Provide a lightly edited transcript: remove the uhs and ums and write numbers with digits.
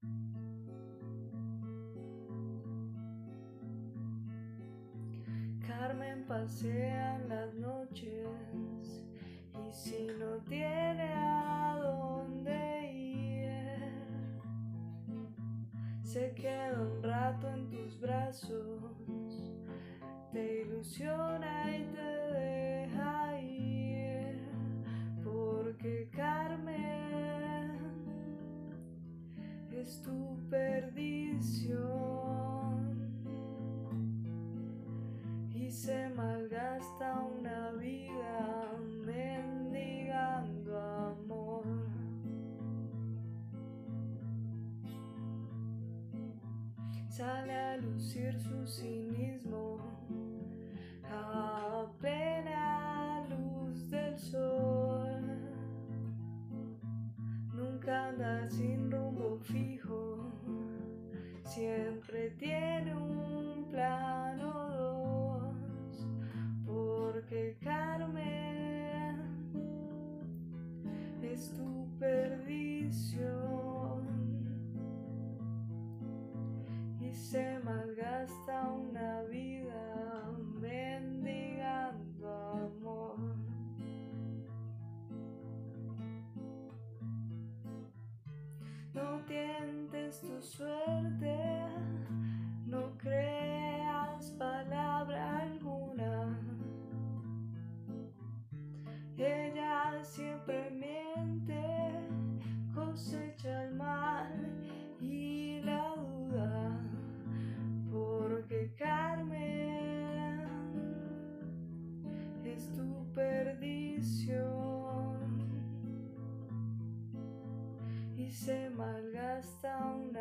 Carmen pasea en las noches y si no tiene a dónde ir, se queda un rato en tus brazos, te ilusiona y te deja ir, porque Carmen es tu perdición. Y se malgasta una vida mendigando amor. Sale a lucir su cinismo a plena luz del sol. Nunca anda sin rumbo fijo, siempre tiene un plan o dos, porque Carmen es tu perdición. Y se malgasta una vida mendigando amor. No tientes tu suerte, no creas palabra alguna. Ella siempre miente, cosecha el mal y la duda, porque Carmen es tu perdición. Y se malgasta una